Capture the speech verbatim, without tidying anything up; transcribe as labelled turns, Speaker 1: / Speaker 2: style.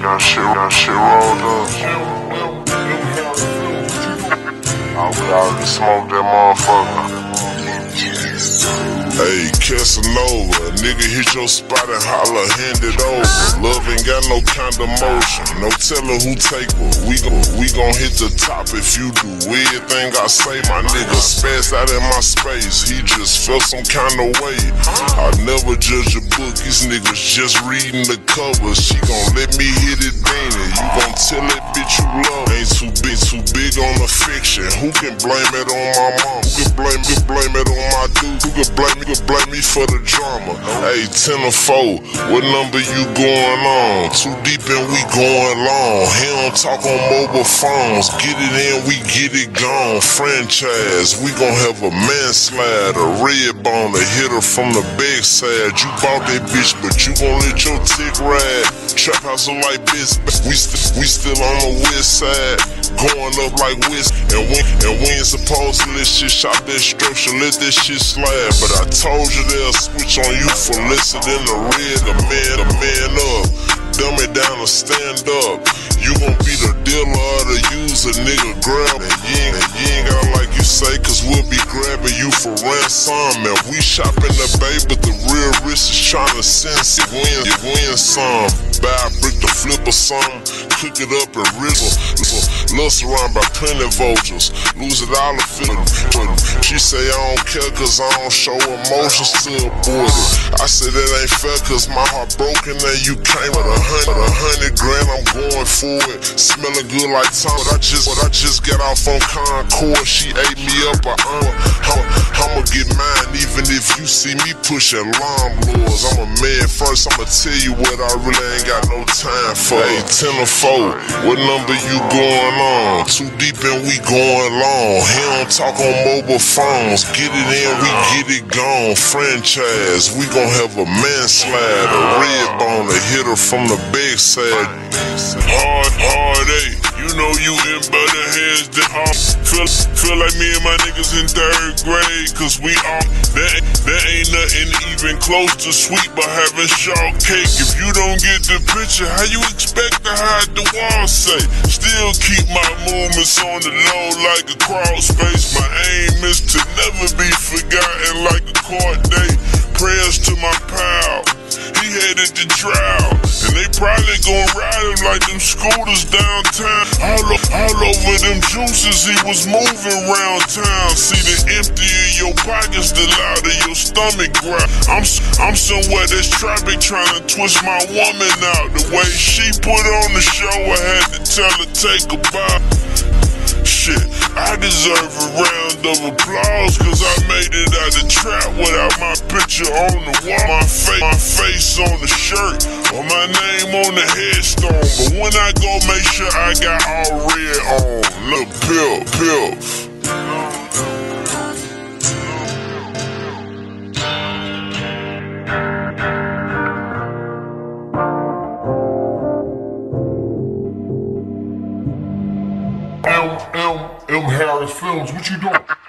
Speaker 1: got shit, got shit rolled up. I would already smoked that motherfucker. Hey, Casanova, nigga hit your spot and holla, hand it over. Love ain't got no kind of motion, no telling who take what. We gon' we gon' hit the top if you do everything I say. My nigga spazzed out in my space, he just felt some kind of way. I never judge a book, these niggas just reading the covers. She gon' let me hit it, ain't it? You gon' tell that bitch you love. Ain't too big, too big on the fiction. Who can blame it on my mom? Who can blame, can blame it on my dude? Who can blame me? Blame me for the drama. Hey, ten or four, what number you going on? Too deep and we going long. He don't talk on mobile phones. Get it in, we get it gone. Franchise, we gon' have a manslaughter. Red bone, a hitter from the backside. You bought that bitch, but you gon' let your tick ride. Trap house look like this, we, st we still on the west side. Going up like whisk, and we, and we ain't supposed to let shit shot that structure, let that shit slide. But I told you they'll switch on you for listening to red, the man, the man up. Dumb it down or stand up. You gon' be the dealer or the user, nigga grab. And you ain't, and you ain't gotta like you say, cause we'll be grabbing you for ransom. And we shopping the bay, but the real risk is trying to sense it. Win, it win some. Buy a brick to flip or something, cook it up and riddle. Lust around by plenty vultures, lose it all the feeling. She say I don't care cause I don't show emotions to a border. I said that ain't fair cause my heart broken and you came with a hundred, a hundred grand, I'm going for it. Smelling good like Tom, but I just, but I just got off on Concord. She ate me up, I, uh, I'ma, I'ma get mine even if you see me pushing lawnmowers. I'm a man first, I'ma tell you what I really ain't got no time for. Hey, ten or four, what number you going on? Too deep and we going long. He don't talk on mobile phones. Get it in, we get it gone. Franchise, we gon' have a manslaughter. Red bone, a hitter from the backside. Hard, hard eight. You know you in better heads than all. Feel, feel like me and my niggas in third grade, cause we all, there, there ain't nothing even close to sweet but having short cake. If you don't get the picture, how you expect to hide the wall say? Still keep my movements on the low like a crawl space. My aim is to never be forgotten like a court date. Prayers to my pal, he headed to trial, and they probably gon' ride him like them scooters downtown. All, all over them juices, he was moving round town. See, the emptier your pockets, the louder your stomach growl. I'm, I'm somewhere that's traffic trying to twist my woman out. The way she put on the show, I had to tell her take a bow. Shit, I deserve a round of applause, cause I made it out the trap without my picture on the wall. My, fa my face on the shirt, or my name on the headstone. But when I go, make sure I got all red on. Look, pill, pill. M, M, M Harris Films, what you doing?